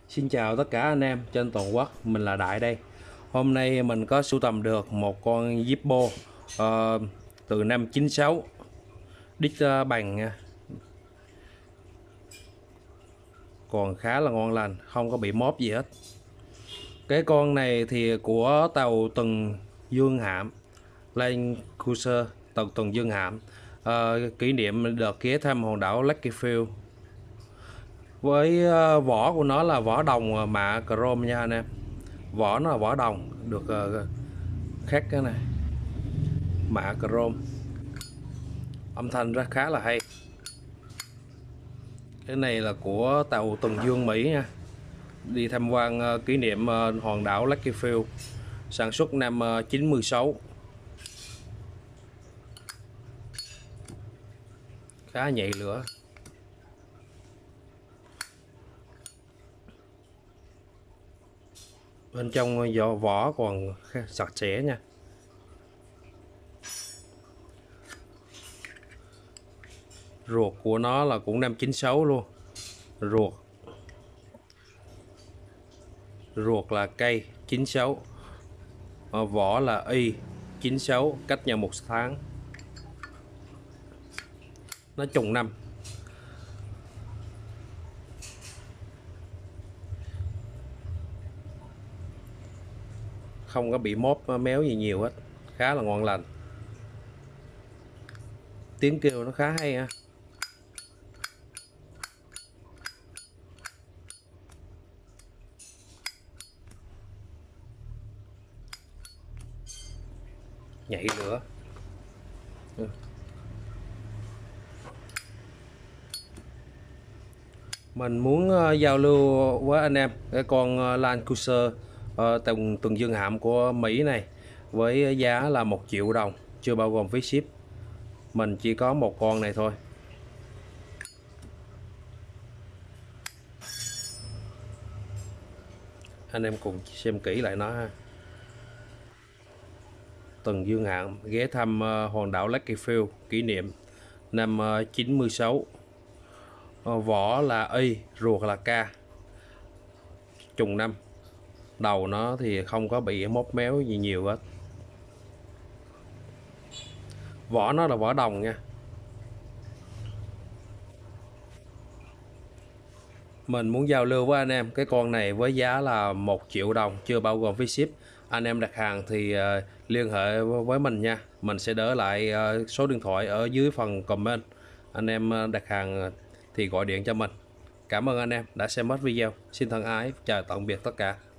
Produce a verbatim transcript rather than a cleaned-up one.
Xin chào tất cả anh em trên toàn quốc, mình là Đại đây. Hôm nay mình có sưu tầm được một con Zippo uh, từ năm chín sáu, đít uh, bằng nha, còn khá là ngon lành, không có bị móp gì hết. Cái con này thì của tàu Tuần Dương Hạm, Land Cruiser tàu Tuần Dương Hạm, uh, kỷ niệm đợt ghé thăm hòn đảo Lucky Field. Với uh, vỏ của nó là vỏ đồng mạ chrome nha anh em. Vỏ nó là vỏ đồng được uh, khác cái này, mạ chrome, âm thanh rất khá là hay. Cái này là của tàu Tuần Dương Mỹ nha, đi tham quan uh, kỷ niệm uh, hòn đảo Lucky Field, sản xuất năm uh, chín mươi sáu, khá nhạy lửa. Bên trong vỏ vỏ còn sạch sẽ nha. Ruột của nó là cũng năm chín sáu luôn. Ruột Ruột là cây chín sáu, vỏ là y chín sáu, cách nhau một tháng. Nó trùng năm. Không có bị móp méo gì nhiều hết, khá là ngon lành. Tiếng kêu nó khá hay ha. Nhảy lửa. Mình muốn uh, giao lưu với anh em cái con uh, Land Cruiser uh, Tuần Tuần Dương Hạm của Mỹ này với giá là một triệu đồng, chưa bao gồm phí ship. Mình chỉ có một con này thôi. Anh em cùng xem kỹ lại nó ha. Tuần Dương Hạm ghé thăm uh, hòn đảo Lucky Field kỷ niệm năm uh, chín mươi sáu. uh, Vỏ là Y, ruột là K, trùng năm. Đầu nó thì không có bị móc méo gì nhiều hết. Vỏ nó là vỏ đồng nha. Mình muốn giao lưu với anh em cái con này với giá là một triệu đồng, chưa bao gồm phí ship. Anh em đặt hàng thì uh, liên hệ với mình nha. Mình sẽ để lại uh, số điện thoại ở dưới phần comment. Anh em uh, đặt hàng thì gọi điện cho mình. Cảm ơn anh em đã xem hết video. Xin thân ái chào tạm biệt tất cả.